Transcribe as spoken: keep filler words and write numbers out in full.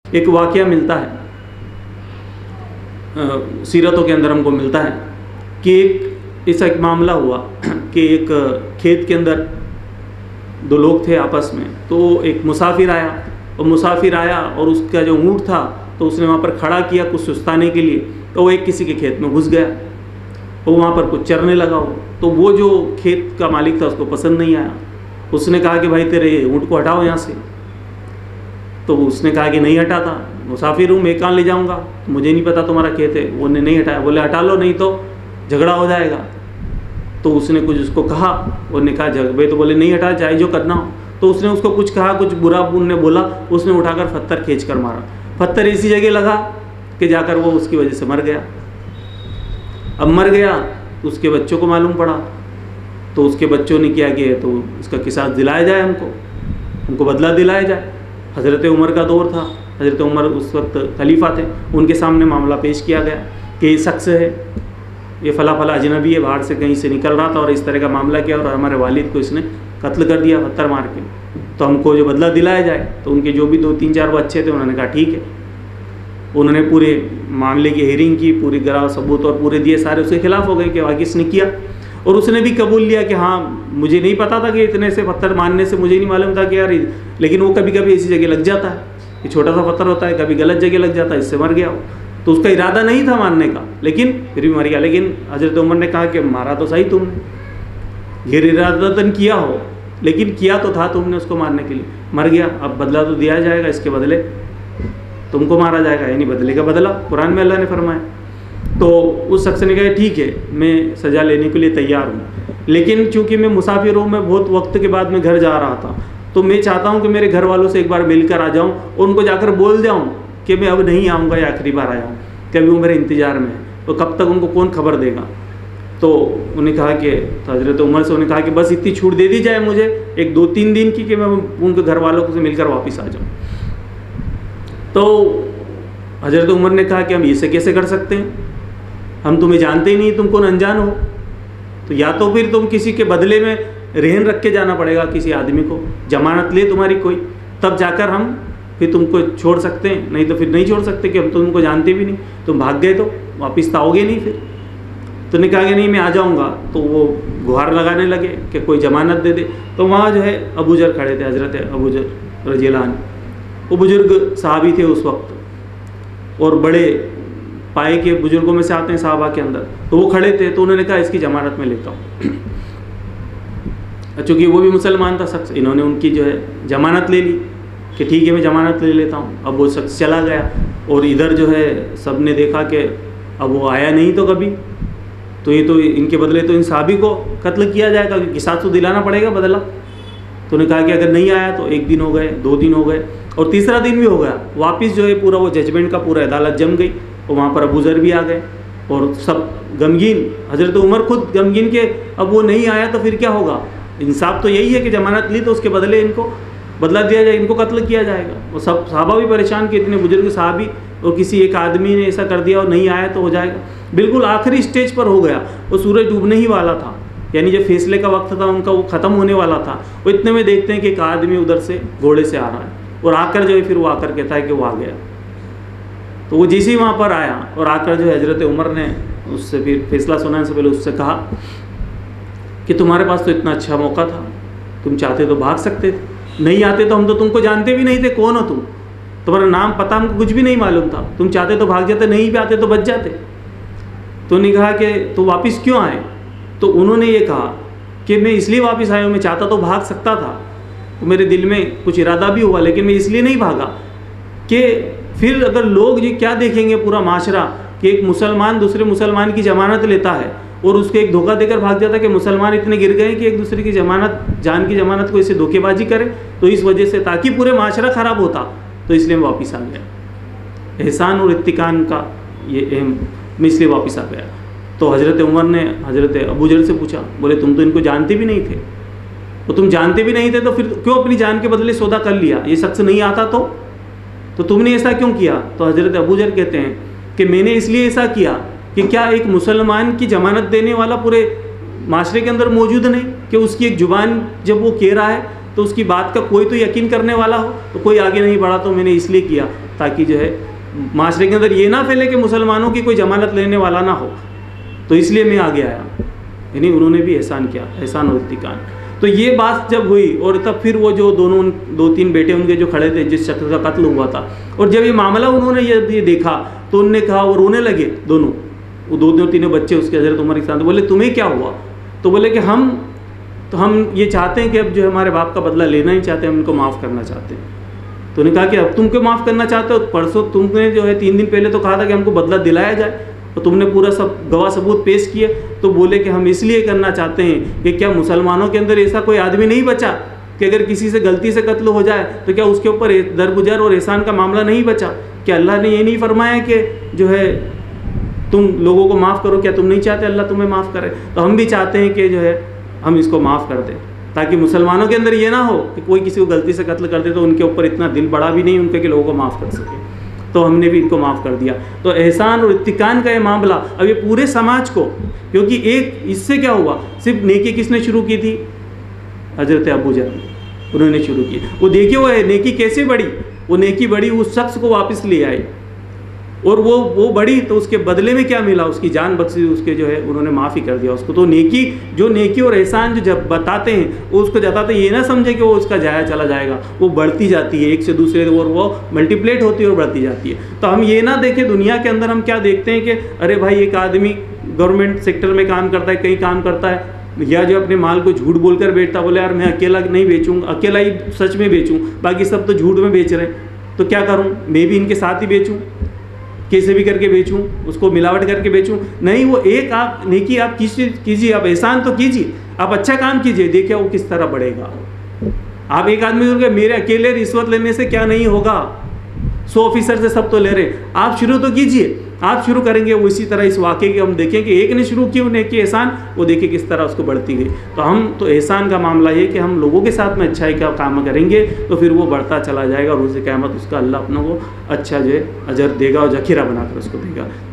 एक वाक़या मिलता है, सीरतों के अंदर हमको मिलता है कि एक ऐसा एक मामला हुआ कि एक खेत के अंदर दो लोग थे आपस में। तो एक मुसाफिर आया और मुसाफिर आया और उसका जो ऊँट था तो उसने वहाँ पर खड़ा किया कुछ सुस्ताने के लिए, तो वो एक किसी के खेत में घुस गया और वहाँ पर कुछ चरने लगा हो। तो वो जो खेत का मालिक था उसको पसंद नहीं आया, उसने कहा कि भाई तेरे ऊँट को हटाओ यहाँ से। तो उसने कहा कि नहीं हटाता, मुसाफिर हूँ, मैं कहाँ ले जाऊँगा, तो मुझे नहीं पता तुम्हारा खेत है। वो ने नहीं हटाया, बोले हटा लो नहीं तो झगड़ा हो जाएगा। तो उसने कुछ उसको कहा, उन्होंने कहा जग भाई, तो बोले नहीं हटा, चाहे जो करना हो। तो उसने उसको कुछ कहा, कुछ बुरा उनने बोला, उसने उठाकर पत्थर खींच कर मारा। पत्थर इसी जगह लगा कि जाकर वो उसकी वजह से मर गया। अब मर गया तो उसके बच्चों को मालूम पड़ा, तो उसके बच्चों ने क्या किया, तो उसका किसास दिलाया जाए, हमको हमको बदला दिलाया जाए। हज़रत उमर का दौर था, हज़रत उमर उस वक्त खलीफा थे, उनके सामने मामला पेश किया गया कि ये शख्स है, ये फला फला अजनबी है, बाहर से कहीं से निकल रहा था और इस तरह का मामला किया और हमारे वालिद को इसने कत्ल कर दिया पत्थर मार के, तो हमको जो बदला दिलाया जाए। तो उनके जो भी दो तीन चार बच्चे थे उन्होंने कहा ठीक है। उन्होंने पूरे मामले की हेयरिंग की, पूरी गवाह सबूत और पूरे दिए, सारे उसके खिलाफ हो गए कि वाकई इसने किया। और उसने भी कबूल लिया कि हाँ मुझे नहीं पता था कि इतने से पत्थर मारने से मुझे नहीं मालूम था कि यार, लेकिन वो कभी कभी ऐसी जगह लग जाता है, ये छोटा सा पत्थर होता है, कभी गलत जगह लग जाता है, इससे मर गया वो। तो उसका इरादा नहीं था मारने का, लेकिन फिर भी मर गया। लेकिन हज़रत उमर ने कहा कि मारा तो सही तुमने, गैर इरादतन किया हो, लेकिन किया तो था तुमने उसको मारने के लिए, मर गया। अब बदला तो दिया जाएगा, इसके बदले तुमको मारा जाएगा, यानी बदले का बदला कुरान में अल्लाह ने फरमाया। तो उस शख्स ने कहा ठीक है, मैं सज़ा लेने के लिए तैयार हूँ, लेकिन चूँकि मैं मुसाफिर हूँ, मैं बहुत वक्त के बाद मैं घर जा रहा था, तो मैं चाहता हूँ कि मेरे घर वालों से एक बार मिलकर आ जाऊँ और उनको जाकर बोल जाऊँ कि मैं अब नहीं आऊँगा, या आखिरी बार आया हूँ, कभी वो मेरे इंतज़ार में है, तो कब तक उनको कौन खबर देगा। तो उन्हें कहा कि तो हज़रत उमर से उन्हें कहा कि बस इतनी छूट दे दी जाए मुझे एक दो तीन दिन की, कि मैं उनके घर वालों से मिलकर वापस आ जाऊँ। तो हज़रत उमर ने कहा कि हम इसे कैसे कर सकते हैं, हम तुम्हें जानते ही नहीं, तुम कौन अनजान हो, तो या तो फिर तुम किसी के बदले में रहन रख के जाना पड़ेगा, किसी आदमी को जमानत ले तुम्हारी कोई, तब जाकर हम फिर तुमको छोड़ सकते हैं, नहीं तो फिर नहीं छोड़ सकते कि हम तुमको जानते भी नहीं, तुम भाग गए तो वापस तो आओगे नहीं। फिर तो ने कहा कि नहीं मैं आ जाऊँगा। तो वो गुहार लगाने लगे कि कोई जमानत दे दे। तो वहाँ जो है अबू जर खड़े थे, हज़रत अबू जर रज़ियल्लाहु अन्हु, वो बुज़ुर्ग सहाबी थे उस वक्त और बड़े पाए के बुज़ुर्गों में से आते हैं साहबा के अंदर। तो वो खड़े थे, तो उन्होंने कहा इसकी जमानत में लेता हूँ। चूँकि वो भी मुसलमान था शख्स, इन्होंने उनकी जो है जमानत ले ली कि ठीक है मैं जमानत ले लेता हूँ। अब वो शख्स चला गया और इधर जो है सब ने देखा कि अब वो आया नहीं तो कभी, तो ये तो इनके बदले तो इन साहबी को कत्ल किया जाएगा, किसास तो दिलाना पड़ेगा बदला। तो उन्होंने कहा कि अगर नहीं आया तो एक दिन हो गए, दो दिन हो गए और तीसरा दिन भी हो गया, वापस जो है पूरा वो जजमेंट का पूरा अदालत जम गई और वहाँ पर अबू ज़र भी आ गए और सब गमगीन, हज़रत उमर खुद गमगीन के अब वो नहीं आया तो फिर क्या होगा। इंसाफ तो यही है कि जमानत ली तो उसके बदले इनको बदला दिया जाए, इनको कत्ल किया जाएगा। और सब साहबा भी परेशान कि इतने बुजुर्ग साहबी और किसी एक आदमी ने ऐसा कर दिया और नहीं आया तो हो जाएगा। बिल्कुल आखिरी स्टेज पर हो गया, वो सूरज डूबने ही वाला था, यानी जब फैसले का वक्त था उनका वो ख़त्म होने वाला था। वो इतने में देखते हैं कि एक आदमी उधर से घोड़े से आ रहा है और आकर जो है फिर वो आकर कहता है कि वो आ गया। तो वो जिस ही वहाँ पर आया और आकर जो हज़रत उमर ने उससे फिर फैसला सुनाने से पहले उससे कहा कि तुम्हारे पास तो इतना अच्छा मौका था, तुम चाहते तो भाग सकते थे, नहीं आते तो हम तो तुमको जानते भी नहीं थे, कौन हो तुम, तुम्हारा नाम पता हमको कुछ भी नहीं मालूम था, तुम चाहते तो भाग जाते, नहीं भी आते तो बच जाते। तो उन्होंने कहा कि तो वापस क्यों आए। तो उन्होंने ये कहा कि मैं इसलिए वापस आया हूँ, मैं चाहता तो भाग सकता था, तो मेरे दिल में कुछ इरादा भी हुआ, लेकिन मैं इसलिए नहीं भागा कि फिर अगर लोग ये क्या देखेंगे पूरा माशरा कि एक मुसलमान दूसरे मुसलमान की ज़मानत लेता है और उसको एक धोखा देकर भाग जाता है कि मुसलमान इतने गिर गए कि एक दूसरे की ज़मानत, जान की ज़मानत को ऐसे धोखेबाजी करे। तो इस वजह से ताकि पूरे माशरा ख़राब होता, तो इसलिए मैं वापस आ गया। एहसान और इत्तिकान का ये अहम, मैं इसलिए वापस आ गया। तो हज़रत उमर ने हज़रत अबू ज़र से पूछा, बोले तुम तो इनको जानते भी नहीं थे, तो तुम जानते भी नहीं थे तो फिर क्यों अपनी जान के बदले सौदा कर लिया, ये शख्स नहीं आता तो तो तुमने ऐसा क्यों किया। तो हज़रत अबू ज़र कहते हैं कि मैंने इसलिए ऐसा किया कि क्या एक मुसलमान की ज़मानत देने वाला पूरे माशरे के अंदर मौजूद नहीं, कि उसकी एक ज़ुबान जब वो कह रहा है तो उसकी बात का कोई तो यकीन करने वाला हो, तो कोई आगे नहीं बढ़ा। तो मैंने इसलिए किया ताकि जो है माशरे के अंदर ये ना फैले कि मुसलमानों की कोई जमानत लेने वाला ना हो, तो इसलिए मैं आगे आया। यानी उन्होंने भी एहसान किया, एहसान और इत्तिकान। तो ये बात जब हुई और तब फिर वो जो दोनों दो तीन बेटे उनके जो खड़े थे जिस शख्स का कत्ल हुआ था, और जब ये मामला उन्होंने ये, ये देखा तो उनने कहा, वो रोने लगे दोनों, वो दो दो तीनों बच्चे उसके हज़रत उमर के साथ। बोले तुम्हें क्या हुआ? तो बोले कि हम तो हम ये चाहते हैं कि अब जो हमारे बाप का बदला लेना ही चाहते हैं, हम उनको माफ़ करना चाहते हैं। तो उन्होंने कहा कि अब तुम क्यों माफ़ करना चाहते हो? परसों तुमने जो है तीन दिन पहले तो कहा था कि हमको बदला दिलाया जाए, और तुमने पूरा सब गवाह सबूत पेश किए। तो बोले कि हम इसलिए करना चाहते हैं कि क्या मुसलमानों के अंदर ऐसा कोई आदमी नहीं बचा कि अगर किसी से गलती से कत्ल हो जाए तो क्या उसके ऊपर दरगुजर और एहसान का मामला नहीं बचा? क्या अल्लाह ने ये नहीं फरमाया कि जो है तुम लोगों को माफ़ करो? क्या तुम नहीं चाहते अल्लाह तुम्हें माफ़ करे? तो हम भी चाहते हैं कि जो है हम इसको माफ़ कर दें, ताकि मुसलमानों के अंदर ये ना हो कि कोई किसी को गलती से कत्ल कर दे तो उनके ऊपर इतना दिल बड़ा भी नहीं उनके कि लोगों को माफ़ कर सके। तो हमने भी इनको माफ़ कर दिया। तो एहसान और इत्तिकान का ये मामला अब ये पूरे समाज को, क्योंकि एक इससे क्या हुआ, सिर्फ नेकी किसने शुरू की थी? हज़रत अबू जहल, उन्होंने शुरू की। वो देखिए वो नेकी कैसे बढ़ी, वो नेकी बढ़ी, उस शख्स को वापस ले आए, और वो वो बढ़ी तो उसके बदले में क्या मिला? उसकी जान बख्शी, उसके जो है उन्होंने माफ़ी कर दिया उसको। तो नेकी जो नेकी और एहसान जो जब बताते हैं वो उसको जताते हैं, ये ना समझे कि वो उसका जाया चला जाएगा, वो बढ़ती जाती है एक से दूसरे, और वो मल्टीप्लेट होती है और बढ़ती जाती है। तो हम ये ना देखें, दुनिया के अंदर हम क्या देखते हैं कि अरे भाई एक आदमी गवर्नमेंट सेक्टर में काम करता है, कहीं काम करता है, या जो अपने माल को झूठ बोलकर बेचता, बोले यार मैं अकेला नहीं बेचूँ, अकेला ही सच में बेचूँ, बाकी सब तो झूठ में बेच रहे हैं, तो क्या करूँ, मैं भी इनके साथ ही बेचूँ, कैसे भी करके बेचूं, उसको मिलावट करके बेचूं? नहीं, वो एक आप नेकी आप कीजिए, आप एहसान तो कीजिए, आप अच्छा काम कीजिए, देखिए वो किस तरह बढ़ेगा। आप एक आदमी बोल के मेरे अकेले रिश्वत लेने से क्या नहीं होगा, सौ ऑफिसर से सब तो ले रहे, आप शुरू तो कीजिए। आप शुरू करेंगे वो इसी तरह इस वाक़े की हम देखें कि एक ने शुरू की नेकी एहसान, वो देखिए किस तरह उसको बढ़ती गई। तो हम तो एहसान का मामला ये कि हम लोगों के साथ में अच्छाई का काम करेंगे तो फिर वो बढ़ता चला जाएगा, और रोज़ क़यामत उसका अल्लाह अपनों को अच्छा जो है अजर देगा और जखीरा बनाकर उसको देगा।